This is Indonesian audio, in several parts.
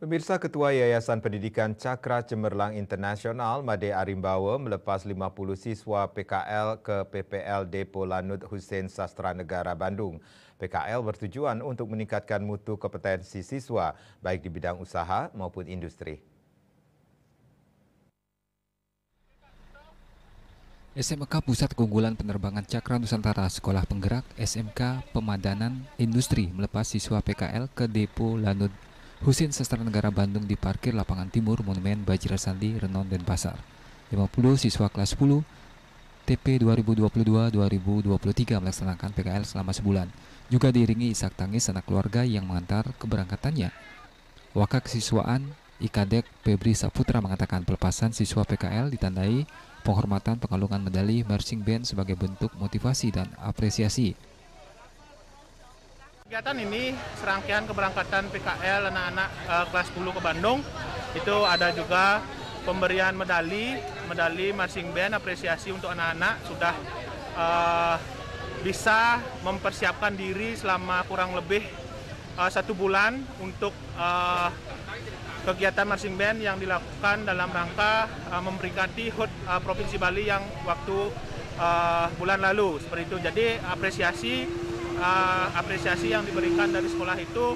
Pemirsa, Ketua Yayasan Pendidikan Cakra Cemerlang Internasional Made Arimbawa melepas 50 siswa PKL ke PPL Depo Lanut Hussein Sastra Negara Bandung. PKL bertujuan untuk meningkatkan mutu kompetensi siswa baik di bidang usaha maupun industri. SMK Pusat Keunggulan Penerbangan Cakra Nusantara Sekolah Penggerak SMK Pemadanan Industri melepas siswa PKL ke Depo Lanut Hussein Sastra Negara Bandung di parkir lapangan timur Monumen Bajra Sandi, Renon, Denpasar. 50 siswa kelas 10 TP 2022-2023 melaksanakan PKL selama sebulan. Juga diiringi isak tangis anak keluarga yang mengantar keberangkatannya. Wakil Kesiswaan IKADEK Febri Saputra mengatakan pelepasan siswa PKL ditandai penghormatan pengalungan medali marching band sebagai bentuk motivasi dan apresiasi. Kegiatan ini serangkaian keberangkatan PKL anak-anak kelas 10 ke Bandung. Itu ada juga pemberian medali marching band, apresiasi untuk anak-anak sudah bisa mempersiapkan diri selama kurang lebih 1 bulan untuk kegiatan marching band yang dilakukan dalam rangka memperingati HUT Provinsi Bali yang waktu bulan lalu. Seperti itu. Jadi apresiasi yang diberikan dari sekolah itu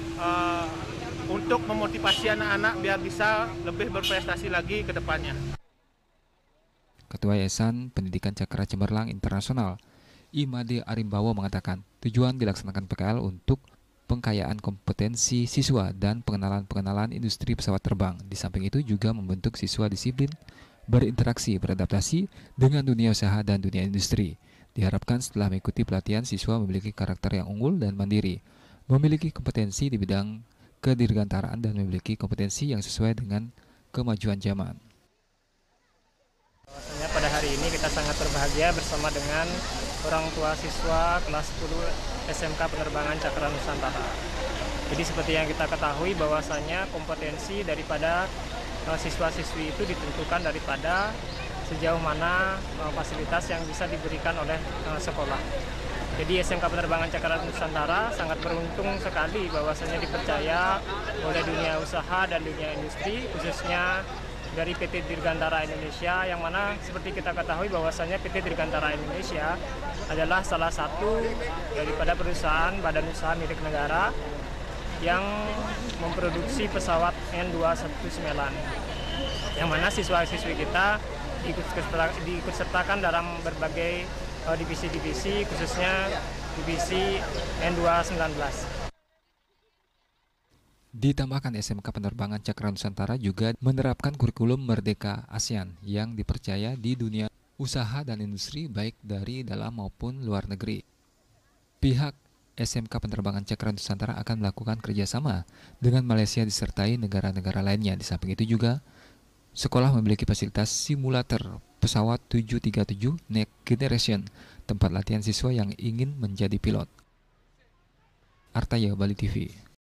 untuk memotivasi anak-anak biar bisa lebih berprestasi lagi ke depannya. Ketua Yayasan Pendidikan Cakra Cemerlang Internasional Made Arimbawa mengatakan tujuan dilaksanakan PKL untuk pengkayaan kompetensi siswa dan pengenalan industri pesawat terbang. Di samping itu juga membentuk siswa disiplin, berinteraksi, beradaptasi dengan dunia usaha dan dunia industri. Diharapkan setelah mengikuti pelatihan, siswa memiliki karakter yang unggul dan mandiri, memiliki kompetensi di bidang kedirgantaraan dan memiliki kompetensi yang sesuai dengan kemajuan zaman. Bahwasanya pada hari ini kita sangat berbahagia bersama dengan orang tua siswa kelas 10 SMK Penerbangan Cakra Nusantara. Jadi seperti yang kita ketahui bahwasanya kompetensi daripada siswa-siswi itu ditentukan daripada sejauh mana fasilitas yang bisa diberikan oleh sekolah. Jadi SMK Penerbangan Cakra Nusantara sangat beruntung sekali bahwasanya dipercaya oleh dunia usaha dan dunia industri, khususnya dari PT Dirgantara Indonesia, yang mana seperti kita ketahui bahwasanya PT Dirgantara Indonesia adalah salah satu daripada perusahaan badan usaha milik negara yang memproduksi pesawat N219, yang mana siswa-siswi kita diikut sertakan dalam berbagai divisi-divisi, khususnya divisi N219. Ditambahkan SMK Penerbangan Cakra Nusantara juga menerapkan kurikulum Merdeka ASEAN yang dipercaya di dunia usaha dan industri baik dari dalam maupun luar negeri. Pihak SMK Penerbangan Cakra Nusantara akan melakukan kerjasama dengan Malaysia disertai negara-negara lainnya. Di samping itu juga sekolah memiliki fasilitas simulator pesawat 737 Next Generation, tempat latihan siswa yang ingin menjadi pilot. Artaya, Bali TV.